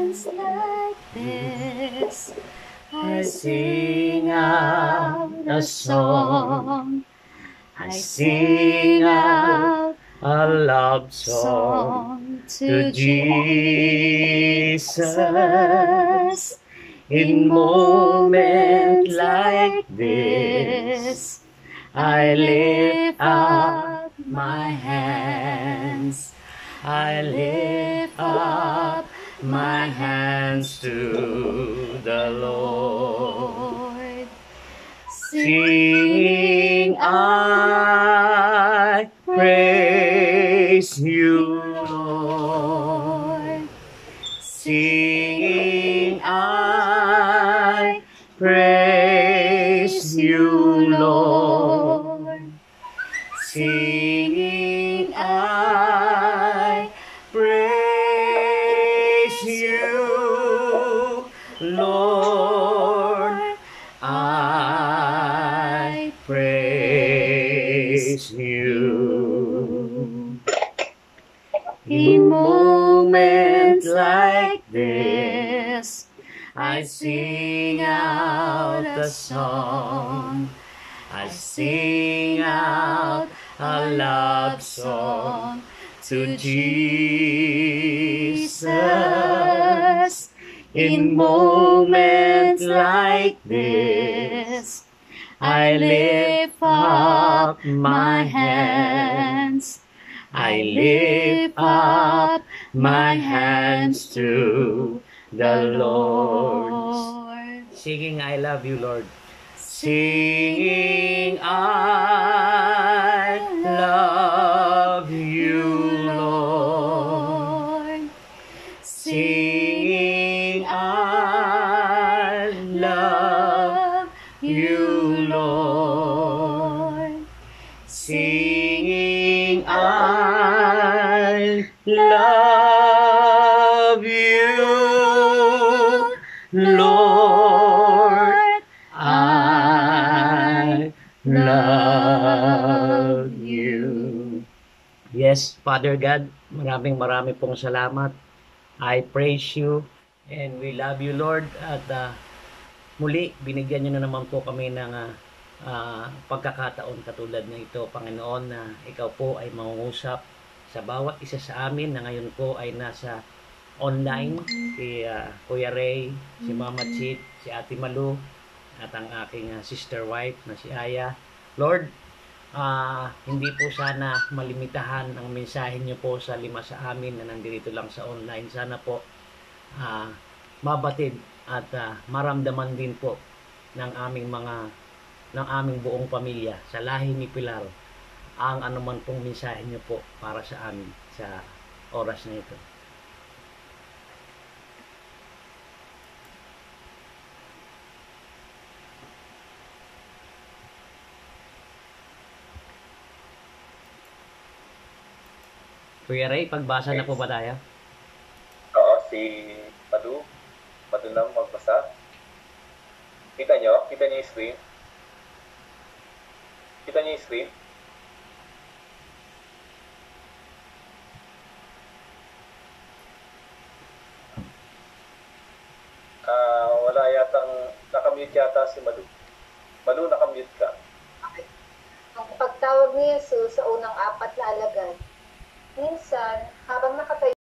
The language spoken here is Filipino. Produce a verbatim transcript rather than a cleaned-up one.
moments like this, I sing out a song. I sing out a love song to Jesus. In moments like this, I lift up my hands. I lift up my hands to the Lord. Singing, I praise you, Lord. Singing, I praise you, Lord. Singing, I praise you, Lord. I praise you. In moments like this, I sing out a song. I sing out a love song to Jesus. In moments like this, I lift up my hands. I lift up my hands to the Lord. Singing, I love you, Lord. Singing, I love you, Lord. Singing, I love you, Lord. Singing, I love you, Lord. I love you. Yes, Father God, maraming maraming pong salamat. I praise you and we love you, Lord. At uh, muli, binigyan nyo na naman po kami ng uh, uh, pagkakataon katulad na ito, Panginoon, na ikaw po ay mangungusap sa bawat isa sa amin na ngayon po ay nasa online. Si uh, Kuya Ray, si Mama Chit, si Ate Malu, at ang aking uh, sister wife na si Aya. Lord, uh, hindi po sana malimitahan ang mensahe niyo po sa lima sa amin na nandito lang sa online. Sana po uh, mabatid at uh, maramdaman din po ng aming mga ng aming buong pamilya sa lahi ni Pilar ang anuman pong mensahe niyo po para sa amin sa oras na ito. Kuya Ray, pagbasa na po ba tayo? Oo, si Madu. Madu na magbasa. Kita nyo? Kita nyo yung screen? Kita nyo yung screen? Ah, uh, wala yatang nakamute yata si Madu. Madu, nakamute ka. Okay. Ang pagtawag ni Jesus sa unang apat na alagad, minsan, habang nakatayo